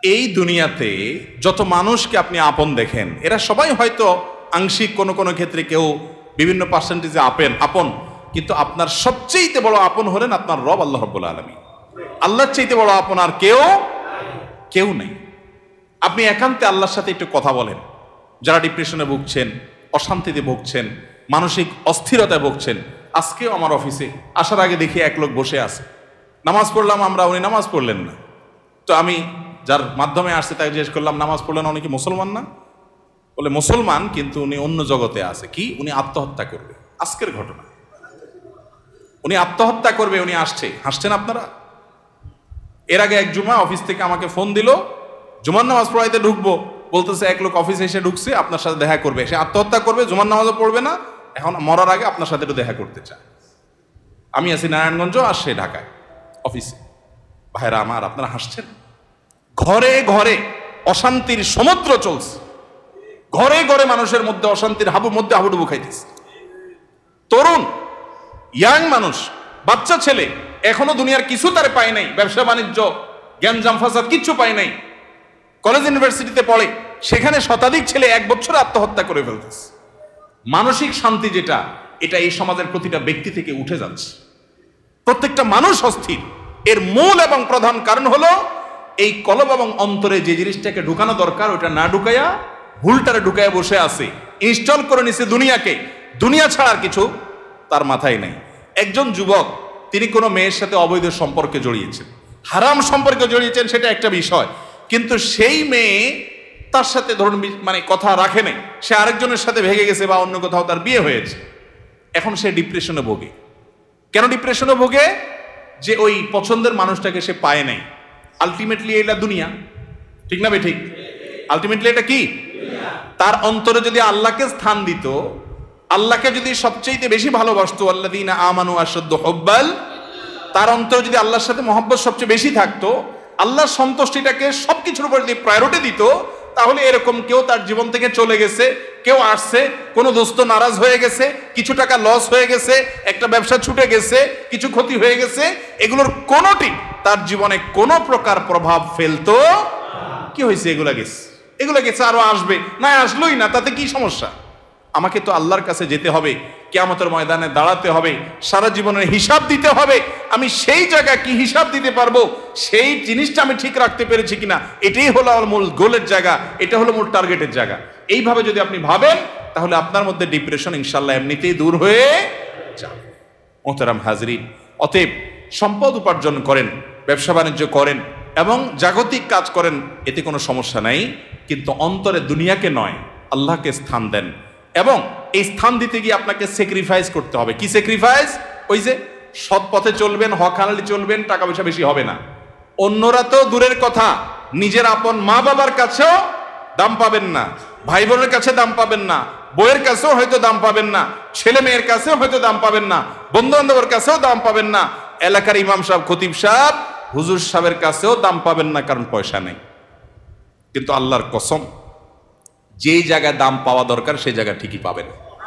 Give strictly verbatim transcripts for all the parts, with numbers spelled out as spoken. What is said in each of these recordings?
এই দুনিয়াতে যত মানুষকে আপনি আপন দেখেন, এরা সবাই হয়তো আংশিক কোনো কোনো ক্ষেত্রে কেউ বিভিন্ন পার্সেন্টেজে আপন আপন কিন্তু আপনার সবচেয়ে বড় আপন হলেন আপনার রব আল্লাহ রাব্বুল আলামিন। আল্লাহর চাইতে বড় আপন আর কেউ কেউ নেই। আপনি একান্তে আল্লাহর সাথে একটু কথা বলেন। যারা ডিপ্রেশনে ভুগছেন, অশান্তিতে ভুগছেন, মানসিক অস্থিরতায় ভুগছেন, আজকেও আমার অফিসে আসার আগে দেখি এক লোক বসে আছে, নামাজ পড়লাম আমরা, উনি নামাজ পড়লেন না। তো আমি যার মাধ্যমে আসছে তাকে জিজ্ঞেস করলাম, নামাজ পড়লেন, উনি কি মুসলমান না? বলে মুসলমান, কিন্তু উনি অন্য জগতে আছে। কি? উনি আত্মহত্যা করবে। আজকের ঘটনা, উনি আত্মহত্যা করবে, উনি আসছে। হাসছেন আপনারা? এর আগে এক জুমা অফিস থেকে আমাকে ফোন দিল, জুমার নামাজ পড়াইতে ঢুকবো, বলতেছে এক লোক অফিসে এসে ঢুকছে, আপনার সাথে দেখা করবে, সে আত্মহত্যা করবে, জুমার নামাজও পড়বে না, এখন মরার আগে আপনার সাথে একটু দেখা করতে চায়। আমি আছি নারায়ণগঞ্জ, আর সে ঢাকায় অফিসে। ভাইরা আমার, আপনারা হাসছেন? ঘরে ঘরে অশান্তির সমুদ্র চলছে, ঘরে ঘরে মানুষের মধ্যে অশান্তির হাবুর মধ্যে হাবুডুবু খাইতেছে। তরুণ ইয়াং মানুষ, বাচ্চা ছেলে এখনো দুনিয়ার কিছু তারে পায় নাই, ব্যবসা বাণিজ্য জ্ঞানজাম ফাসাদ কিচ্ছু পায় নাই, কলেজ ইউনিভার্সিটিতে পড়ে, সেখানে শতাধিক ছেলে এক বছরে আত্মহত্যা করে ফেলতেছে। মানসিক শান্তি যেটা, এটা এই সমাজের প্রতিটা ব্যক্তি থেকে উঠে যাচ্ছে। প্রত্যেকটা মানুষ অস্থির। এর মূল এবং প্রধান কারণ হলো এই কলব এবং অন্তরে যে জিনিসটাকে ঢুকানো দরকার ওটা না ঢুকাইয়া ভুলটারে ঢুকাইয়া বসে আছে, ইনস্টল করে নিছে দুনিয়াকে। দুনিয়া ছাড়ার কিছু তার মাথায় নাই। একজন যুবক, তিনি কোনো মেয়ের সাথে অবৈধ সম্পর্কে জড়িয়েছেন, হারাম সম্পর্কে জড়িয়েছেন, সেটা একটা বিষয়, কিন্তু সেই মেয়ে তার সাথে ধরুন মানে কথা রাখে নাই, সে আরেকজনের সাথে ভেগে গেছে বা অন্য কোথাও তার বিয়ে হয়েছে। এখন সে ডিপ্রেশনে ভোগে। কেন ডিপ্রেশনে ভোগে? যে ওই পছন্দের মানুষটাকে সে পায় নাই। আলটিমেটলি এটা দুনিয়া, ঠিক না বে ঠিক? আলটিমেটলি এটা কি? তার অন্তরে যদি আল্লাহকে স্থান দিত, আল্লাহকে যদি সবচেয়ে বেশি ভালোবাসতো, আল্লাযীনা আমানু আশাদ্দু হুব্বাল, তার অন্তরে যদি আল্লাহর সাথে মহব্বত সবচেয়ে বেশি থাকতো, আল্লাহর সন্তুষ্টিটাকে সবকিছুর উপর যদি প্রায়োরিটি দিত, তাহলে এরকম কেউ তার জীবন থেকে চলে গেছে, কেউ আসছে, কোনো দোস্ত নারাজ হয়ে গেছে, কিছু টাকা লস হয়ে গেছে, একটা ব্যবসা ছুটে গেছে, কিছু ক্ষতি হয়ে গেছে, এগুলোর কোনোটি তার জীবনে কোনো প্রকার প্রভাব ফেলতো? কি হয়েছে? এগুলা গেছে, এগুলা গেছে, আরো আসবে, না আসলোই না, তাতে কি সমস্যা? আমাকে তো আল্লাহর কাছে যেতে হবে, কিয়ামতের ময়দানে দাঁড়াতে হবে, সারা জীবনের হিসাব দিতে হবে। আমি সেই জায়গা কি হিসাব দিতে পারবো, সেই জিনিসটা আমি ঠিক রাখতে পেরেছি কিনা, এটাই হলো আমার মূল গোলের জায়গা, এটা হলো মূল টার্গেটের জায়গা। এইভাবে যদি আপনি ভাবেন, তাহলে আপনার মধ্যে ডিপ্রেশন ইনশাল্লাহ এমনিতেই দূর হয়ে যাবে। মোহতারাম হাজরিন, অতএব সম্পদ উপার্জন করেন, ব্যবসা বাণিজ্য করেন এবং জাগতিক কাজ করেন, এতে কোনো সমস্যা নাই, কিন্তু অন্তরে দুনিয়াকে নয়, আল্লাহকে স্থান দেন। এবং এই স্থান দিতে গিয়ে আপনাকে স্যাক্রিফাইস করতে হবে। কি স্যাক্রিফাইস? ওই যে সৎ পথে চলবেন, হক হালালি চলবেন, টাকা পয়সা বেশি হবে না। অন্যরা তো দূরের কথা, নিজের আপন মা বাবার কাছেও দাম পাবেন না, ভাই বোনের কাছে দাম পাবেন না, বইয়ের কাছেও হয়তো দাম পাবেন না, ছেলে মেয়ের কাছেও হয়তো দাম পাবেন না, বন্ধু বান্ধবের কাছেও দাম পাবেন না, এলাকার ইমাম সাহেব, খতিব সাহেব, হুজুর সাহেবের কাছেও দাম পাবেন না, কারণ পয়সা নেই। কিন্তু আল্লাহর কসম, যেই জায়গায় দাম পাওয়া দরকার সেই জায়গা ঠিকই পাবেন।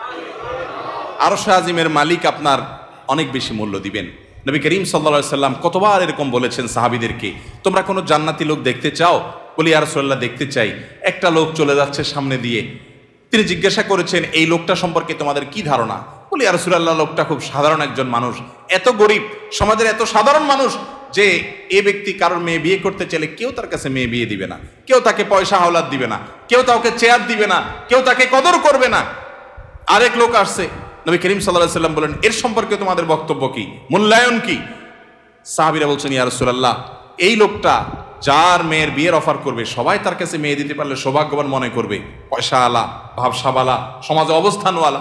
আরশ আজিমের মালিক আপনার অনেক বেশি মূল্য দিবেন। নবী করিম সাল্লাল্লাহু আলাইহি সাল্লাম কতবার এরকম বলেছেন সাহাবীদেরকে, তোমরা কোনো জান্নাতি লোক দেখতে চাও? বলি ইয়া রাসূলুল্লাহ, দেখতে চাই। একটা লোক চলে যাচ্ছে সামনে দিয়ে, তিনি জিজ্ঞাসা করেছেন, এই লোকটা সম্পর্কে তোমাদের কি ধারণা? বলি ইয়া রাসূলুল্লাহ, লোকটা খুব সাধারণ একজন মানুষ, এত গরিব, সমাজের এত সাধারণ মানুষ যে এ ব্যক্তি কারোর মেয়ে বিয়ে করতে চাইলে কেউ তার কাছে মেয়ে বিয়ে দিবে না, কেউ তাকে পয়সা হাওলাত দিবে না, কেউ তাকে চেয়ার দিবে না, কেউ তাকে কদর করবে না। আরেক লোক আসছে, নবী করিম সাল্লাল্লাহু আলাইহি সাল্লাম বলেন, এর সম্পর্কে তোমাদের বক্তব্য কি, মূল্যায়ন কি? সাহাবীরা বলছেন, ইয়া রাসূলুল্লাহ, এই লোকটা যার মেয়ের বিয়ের অফার করবে, সবাই তার কাছে মেয়ে দিতে পারলে সৌভাগ্যবান মনে করবে, পয়সা আলা, ভাবসাবালা, সমাজে অবস্থানওয়ালা,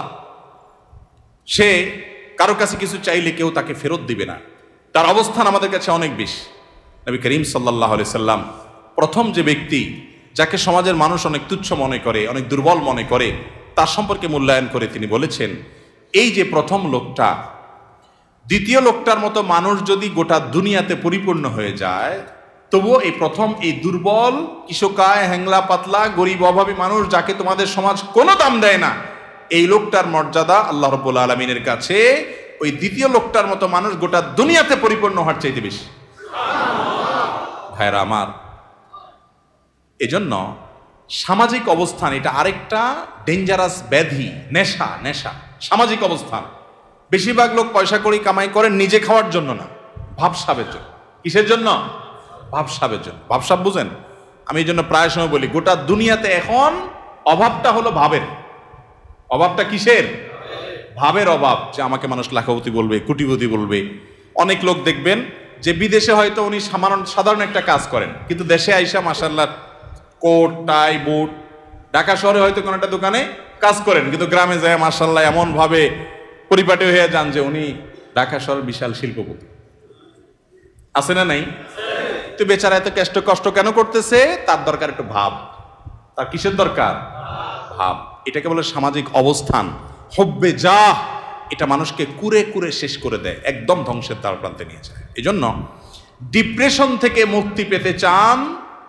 সে কারো কাছে কিছু চাইলে কেউ তাকে ফেরত দিবে না, তার অবস্থান আমাদের কাছে অনেক বেশি। নবী করিম সাল্লাল্লাহু আলাইহি সাল্লাম প্রথম যে ব্যক্তি যাকে সমাজের মানুষ অনেক তুচ্ছ মনে করে, অনেক দুর্বল মনে করে, তার সম্পর্কে মূল্যায়ন করে তিনি বলেছেন, এই যে প্রথম লোকটা, দ্বিতীয় লোকটার মতো মানুষ যদি গোটা দুনিয়াতে পরিপূর্ণ হয়ে যায়, তবুও এই প্রথম এই দুর্বল, কিশোকায়, হ্যাংলা পাতলা, গরিব, অভাবী মানুষ, যাকে তোমাদের সমাজ কোনো দাম দেয় না, এই লোকটার মর্যাদা আল্লাহ রাব্বুল আলামিনের কাছে ওই দ্বিতীয় লোকটার মতো মানুষ গোটা দুনিয়াতে পরিপূর্ণ হওয়ার চাইতে বেশি। ভাইরা আমার, এজন্য সামাজিক অবস্থান এটা আরেকটা ডেঞ্জারাস ব্যাধি, নেশা নেশা সামাজিক অবস্থান। বেশিরভাগ লোক পয়সা করি কামাই করেন নিজে খাওয়ার জন্য না, ভাবসাবের জন্য। কিসের জন্য? ভাবসাবের জন্য। ভাবসাব বুঝেন? আমি এই জন্য প্রায় সময় বলি গোটা দুনিয়াতে এখন অভাবটা হলো ভাবের। অভাবটা কিসের? ভাবের অভাব। যে আমাকে মানুষ লাখপতি বলবে, কোটিপতি বলবে। অনেক লোক দেখবেন যে বিদেশে হয়তো উনি সাধারণ সাধারণ একটা কাজ করেন, কিন্তু দেশে আইসা মাশাআল্লাহ কোট টাই বুট, ঢাকা শহরে হয়তো কোনো একটা দোকানে কাজ করেন, কিন্তু গ্রামে যায় মাশাআল্লাহ এমন ভাবে পরিপাটি হয়ে যান যে উনি ঢাকা শহরের বিশাল শিল্পপতি। আছে না নাই? তো বেচারা এত কষ্ট কষ্ট কেন করতেছে? তার দরকার একটু ভাব। তার কিসের দরকার? ভাব। এটাকে বলে সামাজিক অবস্থান। হব্বে যা, এটা মানুষকে কুরে কুরে শেষ করে দেয়, একদম ধ্বংসের দ্বার প্রান্তে নিয়ে যায়। এই জন্য ডিপ্রেশন থেকে মুক্তি পেতে চান,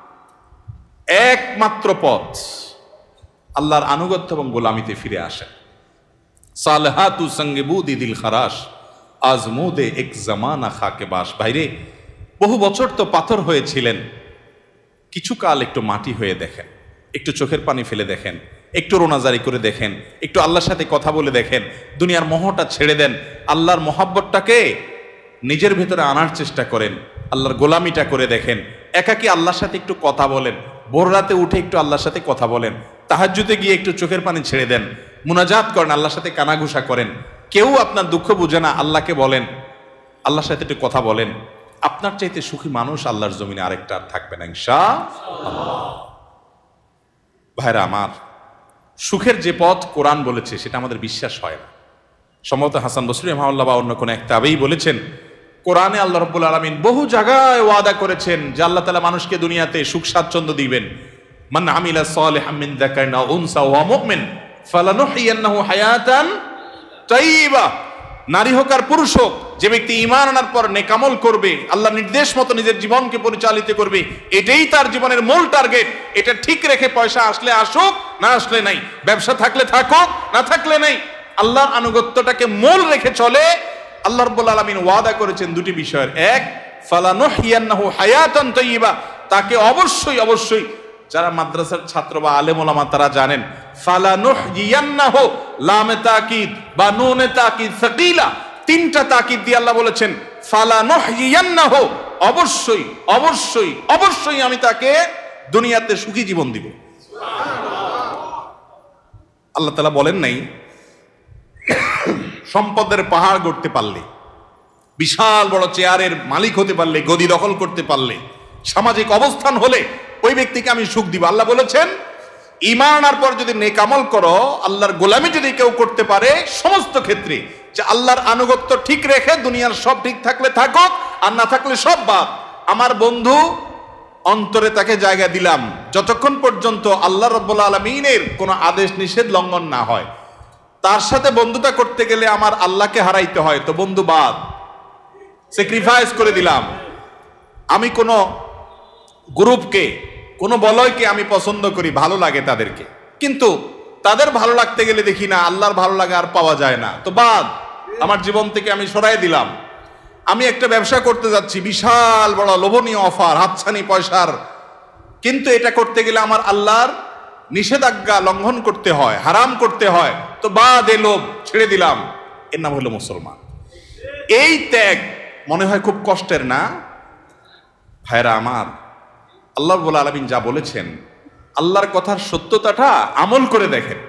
একমাত্র পথ আল্লাহর আনুগত্য এবং গোলামিতে ফিরে আসেন। সালহাতু সঙ্গে বুদি দিল খারাস আজমুদে এক জামানা খাকে বাস। ভাইরে, বহু বছর তো পাথর হয়েছিলেন, কিছু কাল একটু মাটি হয়ে দেখেন, একটু চোখের পানি ফেলে দেখেন, একটু রোনাজারি করে দেখেন, একটু আল্লাহর সাথে কথা বলে দেখেন, দুনিয়ার মোহটা ছেড়ে দেন, আল্লাহর মোহাব্বতটাকে নিজের ভেতরে আনার চেষ্টা করেন, আল্লাহর গোলামিটা করে দেখেন। একাকি আল্লাহর সাথে একটু কথা বলেন, ভোর রাতে উঠে একটু আল্লাহর সাথে কথা বলেন, তাহাজ্জুদে গিয়ে একটু চোখের পানি ছেড়ে দেন, মুনাজাত করেন, আল্লাহর সাথে কানাঘুষা করেন। কেউ আপনার দুঃখ বুঝে না, আল্লাহকে বলেন, আল্লাহর সাথে একটু কথা বলেন। আপনার চাইতে সুখী মানুষ আল্লাহর জমিনে আরেকটা আর থাকবে না ইনশাআল্লাহ। ভাইরা আমার, সুখের যে পথ কোরআন বলেছে সেটা আমাদের বিশ্বাস হয় না। সম্ভবত হাসান বসরি রাহিমাহুল্লাহ বা অন্য কোনো এক তাবেঈ বলেছেন, কোরআনে আল্লাহ রাব্বুল আলামিন বহু জায়গায় ওয়াদা করেছেন যে আল্লাহ তাআলা মানুষকে দুনিয়াতে সুখ স্বাচ্ছন্দ্য দিবেন। মান আমিলা সালিহাম মিন যাকারিন আও উনসা ওয়া মুমিন ফালানুহইয়ান্নাহু হায়াতান তাইয়্যিবা। নারী হোক আর পুরুষ হোক, যে ব্যক্তি ঈমান আনার পর নেকামল করবে, আল্লাহ নির্দেশ মতো নিজের জীবনকে পরিচালিত করবে, এটাই তার জীবনের মূল টার্গেট। এটা ঠিক রেখে পয়সা আসলে আসুক, না আসলে নাই, ব্যবসা থাকলে থাকুক, না থাকলে নাই, আল্লাহর আনুগত্যটাকে মূল রেখে চলে। আল্লাহ রাব্বুল আলামিন ওয়াদা করেছেন দুটি বিষয়ের, এক ফালানুহইয়ান্নাহু হায়াতান তাইয়্যিবা, তাকে অবশ্যই অবশ্যই, যারা মাদ্রাসার ছাত্র বা আলেম ওলামা তারা জানেন, ফালানুহইয়ান্নাহু লামে তাকিদ বা নুনে তাকিদ সাকিলা, তিনটা তাকিদ দিয়ে আল্লাহ বলেছেন ফালানুহইয়ান্নাহু, অবশ্যই অবশ্যই অবশ্যই আমি তাকে দুনিয়াতে সুখী জীবন দিব। আল্লাহ তাআলা বলেন নাই সম্পদের পাহাড় গড়তে পারলে, বিশাল বড় চেয়ারের মালিক হতে পারলে, গদি দখল করতে পারলে, সামাজিক অবস্থান হলে ওই ব্যক্তিকে আমি সুখ দিব। আল্লাহ বলেছেন ঈমান আনার পর যদি নেক আমল করো, আল্লাহর গোলামি যদি কেউ করতে পারে সমস্ত ক্ষেত্রে, যে আল্লাহর আনুগত্য ঠিক রেখে দুনিয়ার সব ঠিক থাকলে থাকুক, আর না থাকলে সব বাদ, আমার বন্ধু অন্তরে তাকে জায়গা দিলাম যতক্ষণ পর্যন্ত আল্লাহ রাব্বুল আলামিনের কোনো আদেশ নিষেধ লঙ্ঘন না হয়। তার সাথে বন্ধুতা করতে গেলে আমার আল্লাহকে হারাইতে হয়, তো বন্ধু বাদ, স্যাক্রিফাইস করে দিলাম। আমি কোনো গ্রুপকে, কোনো বলয়কে আমি পছন্দ করি, ভালো লাগে তাদেরকে, কিন্তু তাদের ভালো লাগতে গেলে দেখি না আল্লাহর ভালো লাগা আর পাওয়া যায় না, তো বাদ, আমার জীবন থেকে আমি সরাই দিলাম। আমি একটা ব্যবসা করতে যাচ্ছি, বিশাল বড় লোভনীয় অফার, হাতছানি পয়সার, কিন্তু এটা করতে গেলে আমার আল্লাহর নিষেধাজ্ঞা লঙ্ঘন করতে হয়, হারাম করতে হয়, তো বাদ, এ লোভ ছেড়ে দিলাম। এর নাম হলো মুসলমান। এই ত্যাগ মনে হয় খুব কষ্টের না? ভাইরা আমার, আল্লাহ রাব্বুল আলামিন যা বলেছেন, আল্লাহর কথার সত্যতাটা আমল করে দেখেন।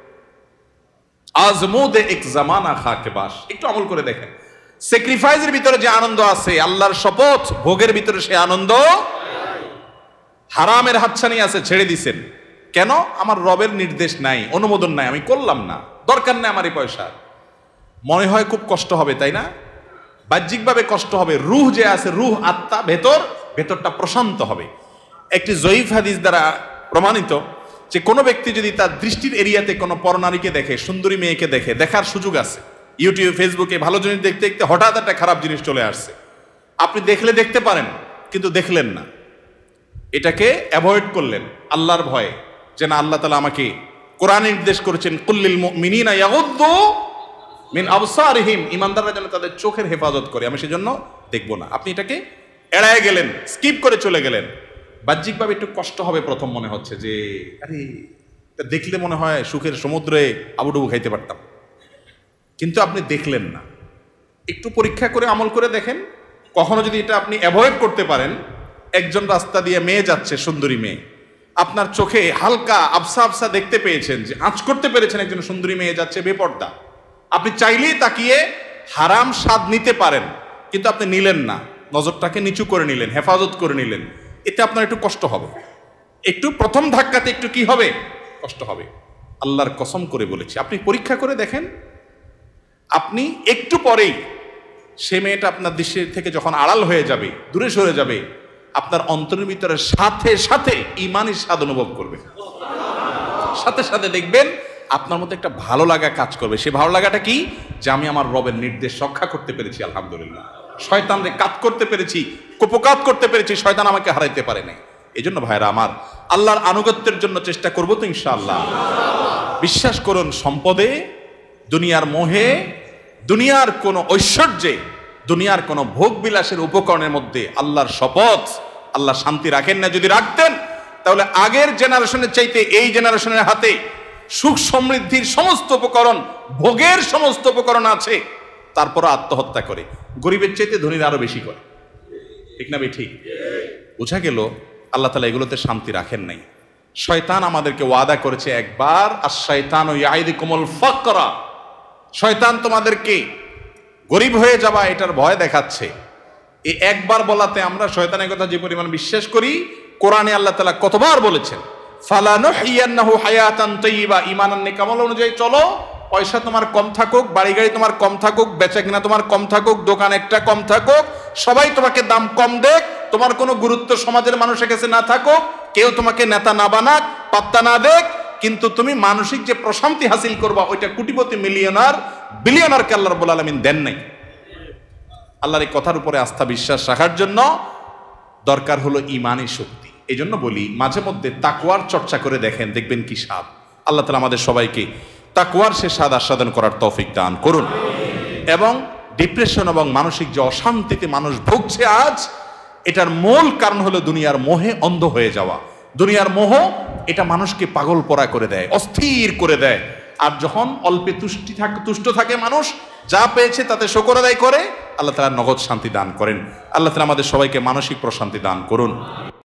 আজমুদে এক জামানা খাকে বাস, একটু আমল করে দেখেন। স্যাক্রিফাইসের ভিতরে যে আনন্দ আছে, আল্লাহর শপথ ভোগের ভিতরে সে আনন্দ। হারামের হাতছানি আছে, ছেড়ে দিছেন কেন? আমার রবের নির্দেশ নাই, অনুমোদন নাই, আমি করলাম না, দরকার নেই আমার এই পয়সা। মনে হয় খুব কষ্ট হবে, তাই না? বাহ্যিকভাবে কষ্ট হবে, রুহ যে আছে, রুহ আত্মা, ভেতর ভেতরটা প্রশান্ত হবে। একটি জয়ীফ হাদিস দ্বারা প্রমাণিত যে কোনো ব্যক্তি যদি তার দৃষ্টির এরিয়াতে কোনো পরনারীকে দেখে, সুন্দরী মেয়েকে দেখে, দেখার সুযোগ আছে, ইউটিউব ফেসবুকে ভালো জিনিস দেখতে দেখতে হঠাৎ একটা খারাপ জিনিস চলে আসছে, আপনি দেখলে দেখতে পারেন, কিন্তু দেখলেন না, এটাকে অ্যাভয়েড করলেন আল্লাহর ভয়ে, যে না, আল্লাহ তাআলা আমাকে কোরআনে নির্দেশ করেছেন কুল্লিল মুমিনিনা ইয়াগুদ্দু মিন আবসারিহিম, ঈমানদাররা যেন তাদের চোখের হেফাজত করে, আমি সেজন্য দেখব না। আপনি এটাকে এড়ায় গেলেন, স্কিপ করে চলে গেলেন, বাহ্যিকভাবে একটু কষ্ট হবে প্রথম, মনে হচ্ছে যে আরে এটা দেখলে মনে হয় সুখের সমুদ্রে আবুডুবু খাইতে পারতাম, কিন্তু আপনি দেখলেন না। একটু পরীক্ষা করে আমল করে দেখেন, কখনো যদি এটা আপনি অ্যাভয়েড করতে পারেন। একজন রাস্তা দিয়ে মেয়ে যাচ্ছে, সুন্দরী মেয়ে, আপনার চোখে হালকা আবসা আবসা দেখতে পেয়েছেন, যে আঁচ করতে পেরেছেন একজন সুন্দরী মেয়ে যাচ্ছে বেপর্দা, আপনি চাইলেই তাকিয়ে হারাম স্বাদ নিতে পারেন, কিন্তু আপনি নিলেন না, নজরটাকে নিচু করে নিলেন, হেফাজত করে নিলেন, এতে আপনার একটু কষ্ট হবে। একটু প্রথম ধাক্কাতে একটু কি হবে, কষ্ট হবে। আল্লাহর কসম করে বলেছি, আপনি পরীক্ষা করে দেখেন, আপনি একটু পরেই সে মেয়েটা আপনার দৃষ্টি থেকে যখন আড়াল হয়ে যাবে, দূরে সরে যাবে, আপনার অন্তরের ভিতরে সাথে সাথে ঈমানের স্বাদ অনুভব করবে। সাথে সাথে দেখবেন আপনার মধ্যে একটা ভালো লাগা কাজ করবে। সে ভালো লাগাটা কি, যে আমি আমার রবের নির্দেশ রক্ষা করতে পেরেছি, আলহামদুলিল্লাহ। শয়তানরে কাত করতে পেরেছি, কুপকাত করতে পেরেছি, শয়তান আমাকে হারাইতে পারে নাই। এই জন্য ভাইরা আমার, আল্লাহর আনুগত্যের জন্য চেষ্টা করবো তো ইনশাআল্লাহ। বিশ্বাস করুন, সম্পদে, দুনিয়ার মোহে, দুনিয়ার কোন ঐশ্বর্যে, দুনিয়ার কোন ভোগ বিলাসের উপকরণের মধ্যে আল্লাহর শপথ, আল্লাহ শান্তি রাখেন না। যদি রাখতেন তাহলে আগের জেনারেশনের চাইতে এই জেনারেশনের হাতে সুখ সমৃদ্ধির সমস্ত উপকরণ, ভোগের সমস্ত উপকরণ আছে, তারপর আত্মহত্যা করে, গরিবের চাইতে ধনীরা আরো বেশি করে। ঠিক না ঠিক? বোঝা গেল আল্লাহ তাআলা এগুলোতে শান্তি রাখেন নাই। শয়তান আমাদেরকে ওয়াদা করেছে একবার, আশ-শাইতানু ইয়াইদুকুমুল ফাকরা, শয়তান তোমাদেরকে গরিব হয়ে যাবা এটার ভয় দেখাচ্ছে। এই একবার বলাতে আমরা শয়তানের কথা যে পরিমাণ বিশ্বাস করি, কোরআনে আল্লাহ তাআলা কতবার বলেছেন, ফালানুহিয়ান্নাহু হায়াতান তাইয়্যিবা, ঈমানান নেক আমল অনুযায়ী চলো। পয়সা তোমার কম থাকুক, বাড়ি গাড়ি তোমার কম থাকুক, বেচা কিনা তোমার কম থাকুক, দোকান একটা কম থাকুক, সবাই তোমাকে দাম কম দেখ, তোমার কোনো গুরুত্ব সমাজের মানুষের কাছে না থাকুক, কেউ তোমাকে নেতা না বানাক, পাত্তা না দেখ, কিন্তু তুমি মানসিক যে প্রশান্তি হাসিল করবা ওইটা কোটিপতি, মিলিয়নার, বিলিয়নারকে আল্লাহ রাব্বুল আলামিন দেন নাই। আল্লাহর এই কথার উপরে আস্থা বিশ্বাস রাখার জন্য দরকার হলো ঈমানী শক্তি। এই জন্য বলি, মাঝে মধ্যে তাকওয়ার চর্চা করে দেখেন, দেখবেন কি স্বাদ। আল্লাহ তাআলা আমাদের সবাইকে তাকওয়ার সে স্বাদ আস্বাদন করার তৌফিক দান করুন। এবং ডিপ্রেশন এবং মানসিক যে অশান্তিতে মানুষ ভুগছে আজ, এটার মূল কারণ হলো দুনিয়ার মোহে অন্ধ হয়ে যাওয়া। দুনিয়ার মোহ এটা মানুষকে পাগল পরা করে দেয়, অস্থির করে দেয়। আর যখন অল্পে তুষ্টি থাকে, তুষ্ট থাকে মানুষ, যা পেয়েছে তাতে শুকর আদায় করে, আল্লাহ তাআলা নগদ শান্তি দান করেন। আল্লাহ তাআলা আমাদের সবাইকে মানসিক প্রশান্তি দান করুন।